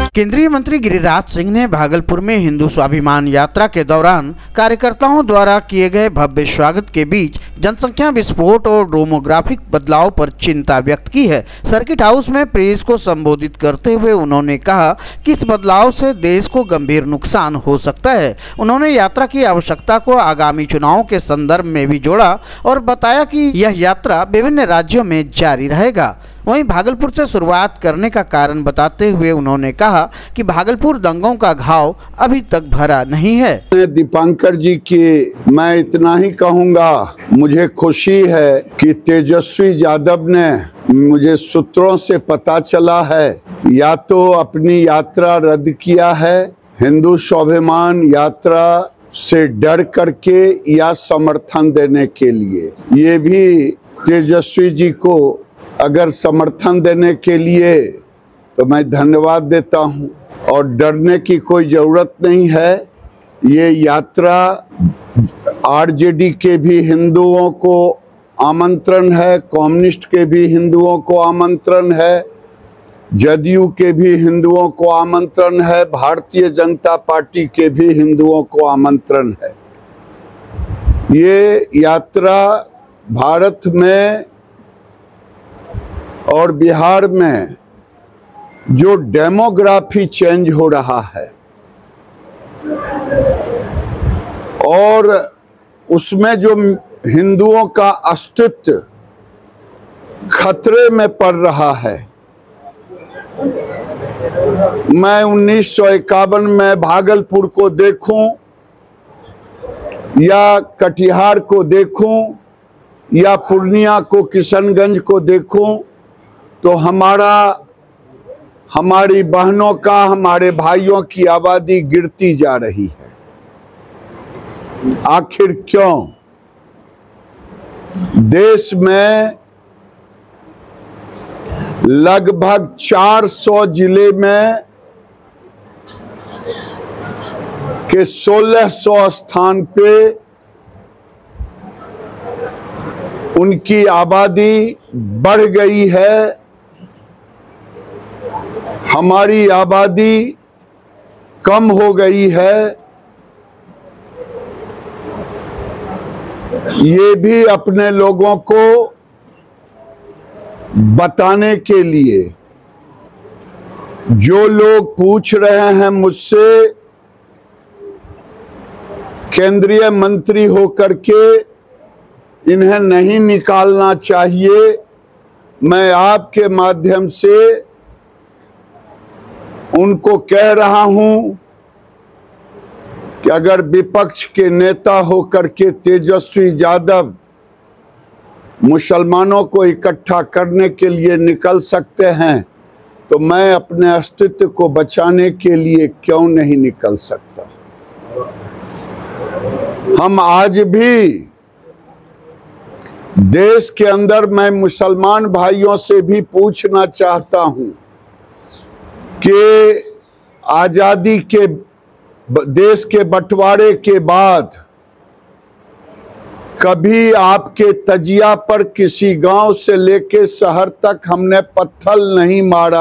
केंद्रीय मंत्री गिरिराज सिंह ने भागलपुर में हिंदू स्वाभिमान यात्रा के दौरान कार्यकर्ताओं द्वारा किए गए भव्य स्वागत के बीच जनसंख्या विस्फोट और डेमोग्राफिक बदलाव पर चिंता व्यक्त की है। सर्किट हाउस में प्रेस को संबोधित करते हुए उन्होंने कहा कि इस बदलाव से देश को गंभीर नुकसान हो सकता है। उन्होंने यात्रा की आवश्यकता को आगामी चुनावों के संदर्भ में भी जोड़ा और बताया कि यह यात्रा विभिन्न राज्यों में जारी रहेगा। वहीं भागलपुर से शुरुआत करने का कारण बताते हुए उन्होंने कहा कि भागलपुर दंगों का घाव अभी तक भरा नहीं है। दीपांकर जी की मैं इतना ही कहूंगा, मुझे खुशी है कि तेजस्वी यादव ने, मुझे सूत्रों से पता चला है, या तो अपनी यात्रा रद्द किया है हिंदू स्वाभिमान यात्रा से डर करके या समर्थन देने के लिए। ये भी तेजस्वी जी को अगर समर्थन देने के लिए तो मैं धन्यवाद देता हूं, और डरने की कोई ज़रूरत नहीं है। ये यात्रा आरजेडी के भी हिंदुओं को आमंत्रण है, कम्युनिस्ट के भी हिंदुओं को आमंत्रण है, जदयू के भी हिंदुओं को आमंत्रण है, भारतीय जनता पार्टी के भी हिंदुओं को आमंत्रण है। ये यात्रा भारत में और बिहार में जो डेमोग्राफी चेंज हो रहा है और उसमें जो हिंदुओं का अस्तित्व खतरे में पड़ रहा है। मैं 1951 में भागलपुर को देखूं या कटिहार को देखूं या पूर्णिया को, किशनगंज को देखूं, तो हमारी बहनों का, हमारे भाइयों की आबादी गिरती जा रही है। आखिर क्यों? देश में लगभग 400 जिले में के 1600 स्थान पे उनकी आबादी बढ़ गई है। हमारी आबादी कम हो गई है। ये भी अपने लोगों को बताने के लिए, जो लोग पूछ रहे हैं मुझसे केंद्रीय मंत्री होकर के इन्हें नहीं निकालना चाहिए, मैं आपके माध्यम से उनको कह रहा हूं कि अगर विपक्ष के नेता होकर के तेजस्वी यादव मुसलमानों को इकट्ठा करने के लिए निकल सकते हैं, तो मैं अपने अस्तित्व को बचाने के लिए क्यों नहीं निकल सकता। हम आज भी देश के अंदर, मैं मुसलमान भाइयों से भी पूछना चाहता हूं कि आजादी के देश के बंटवारे के बाद कभी आपके तजिया पर किसी गांव से लेके शहर तक हमने पत्थर नहीं मारा।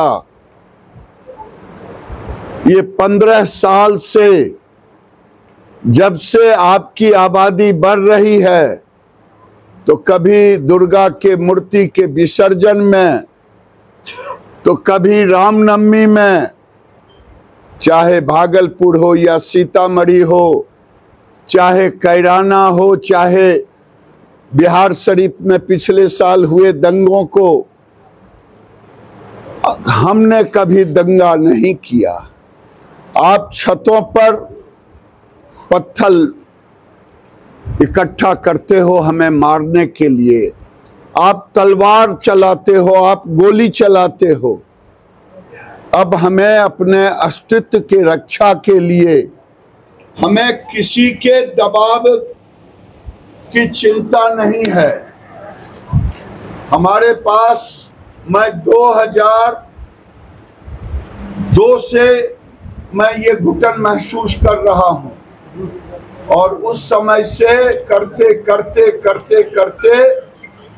ये 15 साल से, जब से आपकी आबादी बढ़ रही है, तो कभी दुर्गा के मूर्ति के विसर्जन में, तो कभी रामनवमी में, चाहे भागलपुर हो या सीतामढ़ी हो, चाहे कैराना हो, चाहे बिहार शरीफ में पिछले साल हुए दंगों को, हमने कभी दंगा नहीं किया। आप छतों पर पत्थर इकट्ठा करते हो हमें मारने के लिए, आप तलवार चलाते हो, आप गोली चलाते हो। अब हमें अपने अस्तित्व की रक्षा के लिए, हमें किसी के दबाव की चिंता नहीं है। हमारे पास, मैं 2002 से मैं ये घुटन महसूस कर रहा हूं, और उस समय से करते करते करते करते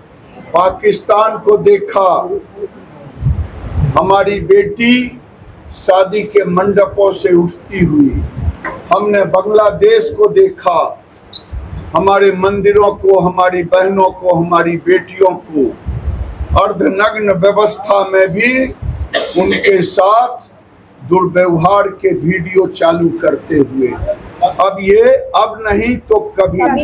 पाकिस्तान को देखा। हमारी बेटी शादी के मंडपों से उठती हुई, हमने बांग्लादेश को देखा, हमारे मंदिरों को, हमारी बहनों को, हमारी बेटियों को अर्धनग्न व्यवस्था में भी उनके साथ दुर्व्यवहार के वीडियो चालू करते हुए। अब नहीं तो कभी।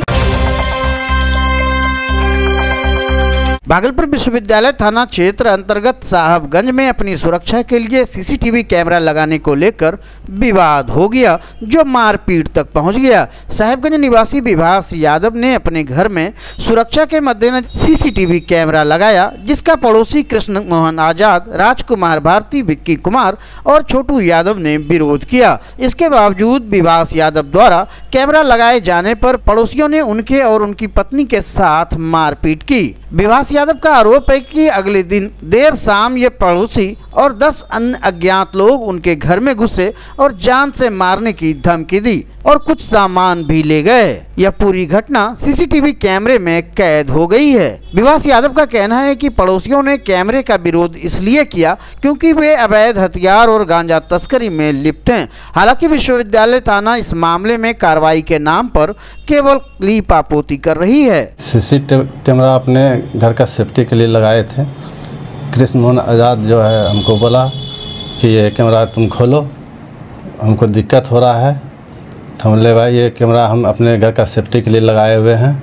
भागलपुर विश्वविद्यालय थाना क्षेत्र अंतर्गत साहबगंज में अपनी सुरक्षा के लिए सीसीटीवी कैमरा लगाने को लेकर विवाद हो गया, जो मारपीट तक पहुंच गया। साहबगंज निवासी विभास यादव ने अपने घर में सुरक्षा के मद्देनजर सीसीटीवी कैमरा लगाया, जिसका पड़ोसी कृष्ण मोहन आजाद, राजकुमार भारती, विक्की कुमार और छोटू यादव ने विरोध किया। इसके बावजूद विभास यादव द्वारा कैमरा लगाए जाने पर पड़ोसियों ने उनके और उनकी पत्नी के साथ मारपीट की। विभास यादव का आरोप है कि अगले दिन देर शाम ये पड़ोसी और 10 अन्य अज्ञात लोग उनके घर में घुसे और जान से मारने की धमकी दी और कुछ सामान भी ले गए। यह पूरी घटना सीसीटीवी कैमरे में कैद हो गई है। विभास यादव का कहना है कि पड़ोसियों ने कैमरे का विरोध इसलिए किया क्योंकि वे अवैध हथियार और गांजा तस्करी में लिप्त हैं। हालांकि विश्वविद्यालय थाना इस मामले में कार्रवाई के नाम पर केवल लीपापोती कर रही है। सीसीटीवी कैमरा अपने घर का सेफ्टी के लिए लगाए थे। कृष्ण मोहन आज़ाद जो है हमको बोला कि ये कैमरा तुम खोलो, हमको दिक्कत हो रहा है। तो हम ले भाई ये कैमरा हम अपने घर का सेफ्टी के लिए लगाए हुए हैं।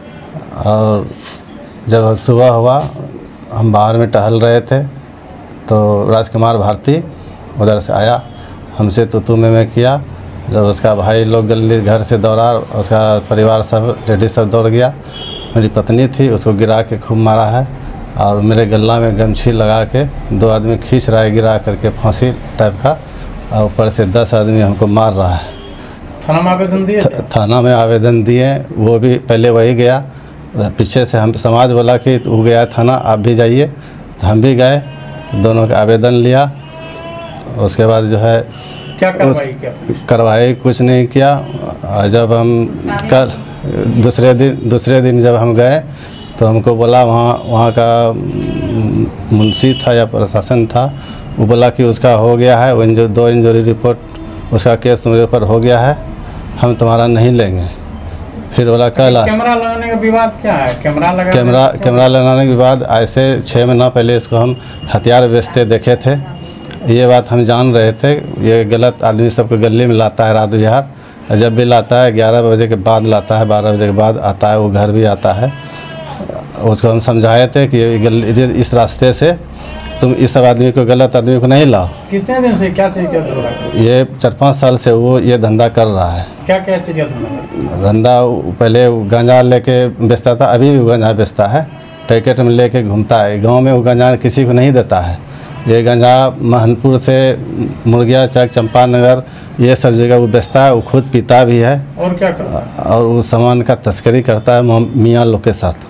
और जब सुबह हुआ हम बाहर में टहल रहे थे तो राजकुमार भारती उधर से आया, हमसे तो मैं किया। जब उसका भाई लोग गली घर से दौड़ा, उसका परिवार सब लेडीज सब दौड़ गया। मेरी पत्नी थी, उसको गिरा के खूब मारा है और मेरे गला में गमछी लगा के 2 आदमी खींच रहा है गिरा करके, फांसी टाइप का, और ऊपर से 10 आदमी हमको मार रहा है। थाना में आवेदन दिए? थाना में आवेदन दिए, वो भी पहले वही गया, पीछे से हम समाज बोला कि वो गया थाना, आप भी जाइए। तो हम भी गए, दोनों का आवेदन लिया। उसके बाद जो है क्या कार्रवाई कुछ नहीं किया। जब हम कल दूसरे दिन जब हम गए तो हमको बोला वहाँ का मुंशी था या प्रशासन था, वो बोला कि उसका हो गया है, वो 2 इंजरी रिपोर्ट, उसका केस तुम्हारे ऊपर हो गया है, हम तुम्हारा नहीं लेंगे। फिर बोला कल कैमरा लगाने का विवाद क्या है? कैमरा लगाने के बाद ऐसे 6 महीना पहले इसको हम हथियार बेचते देखे थे। ये बात हम जान रहे थे, ये गलत आदमी सबको गली में लाता है रात बिहार। जब भी लाता है 11 बजे के बाद लाता है, 12 बजे के बाद आता है, वो घर भी आता है। उसको हम समझाए थे कि इस रास्ते से तुम इस सब आदमी को, गलत आदमी को नहीं लाओ। कितने दिन से क्या चीज़ का? ये 4-5 साल से वो ये धंधा कर रहा है। क्या चीज़ का धंधा? पहले गांजा लेके बेचता था, अभी भी गांजा बेचता है, पैकेट में लेके घूमता है। गांव में वो गांजा किसी को नहीं देता है। ये गांजा महनपुर से मुर्गिया चक, चंपानगर, ये सब जगह वो बेचता है, वो खुद पीता भी है। और क्या करता है? और वो सामान का तस्करी करता है मियाँ लोग के साथ।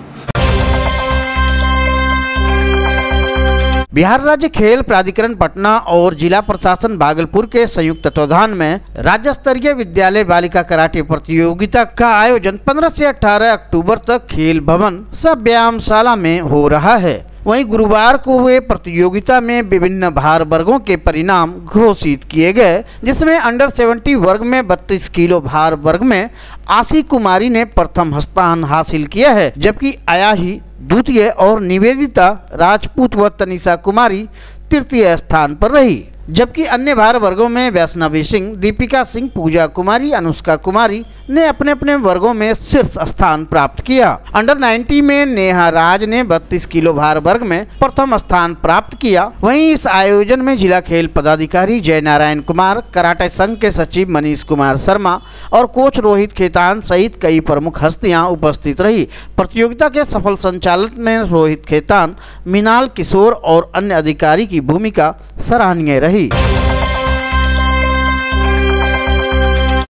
बिहार राज्य खेल प्राधिकरण पटना और जिला प्रशासन भागलपुर के संयुक्त तत्वाधान में राज्य स्तरीय विद्यालय बालिका कराटे प्रतियोगिता का आयोजन 15 से 18 अक्टूबर तक खेल भवन सब व्यायामशाला में हो रहा है। वहीं गुरुवार को हुए प्रतियोगिता में विभिन्न भार वर्गों के परिणाम घोषित किए गए, जिसमें अंडर 70 वर्ग में 32 किलो भार वर्ग में आशी कुमारी ने प्रथम स्थान हासिल किया है, जबकि आयाही द्वितीय और निवेदिता राजपूत व तनिषा कुमारी तृतीय स्थान पर रही। जबकि अन्य भार वर्गों में वैष्णवी सिंह, दीपिका सिंह, पूजा कुमारी, अनुष्का कुमारी ने अपने अपने वर्गों में शीर्ष स्थान प्राप्त किया। अंडर 90 में नेहा राज ने 32 किलो भार वर्ग में प्रथम स्थान प्राप्त किया। वहीं इस आयोजन में जिला खेल पदाधिकारी जय नारायण कुमार, कराटे संघ के सचिव मनीष कुमार शर्मा और कोच रोहित खेतान सहित कई प्रमुख हस्तियां उपस्थित रही। प्रतियोगिता के सफल संचालन में रोहित खेतान, मिनाल किशोर और अन्य अधिकारी की भूमिका सराहनीय रही।